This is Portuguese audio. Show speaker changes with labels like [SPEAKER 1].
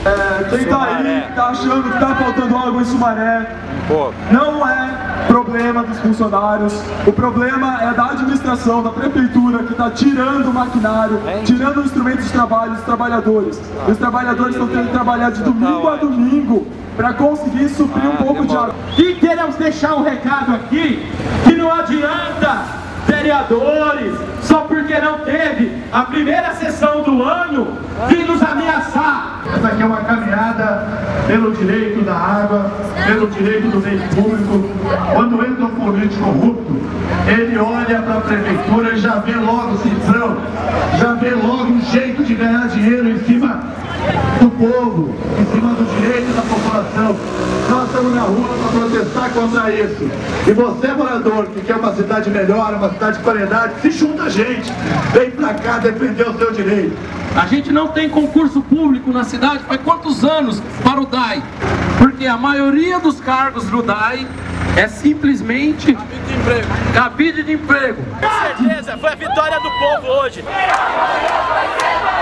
[SPEAKER 1] Quem tá aí, tá achando que tá faltando água em Sumaré, não é problema dos funcionários, o problema é da administração, da prefeitura, que está tirando o maquinário, tirando os instrumentos de trabalho dos trabalhadores. Os trabalhadores estão tendo que trabalhar de domingo a domingo para conseguir suprir um pouco de água.
[SPEAKER 2] E queremos deixar um recado aqui, que não adianta vereadores, só porque não teve a primeira sessão do ano, vir nos ameaçar.
[SPEAKER 3] Essa aqui é uma caminhada pelo direito da água, pelo direito do meio público. Quando entra um político corrupto, ele olha para a prefeitura e já vê logo o cifrão, já vê logo um jeito de ganhar dinheiro em cima do povo, em cima do direito da população. Nós estamos na rua para protestar contra isso. E você, morador, que quer uma cidade melhor, uma cidade de qualidade, se junta a gente. Vem pra cá defender o seu direito.
[SPEAKER 4] A gente não tem concurso público na cidade faz quantos anos para o DAI? Porque a maioria dos cargos do DAI é simplesmente cabide de emprego.
[SPEAKER 2] Com certeza, foi a vitória do povo hoje.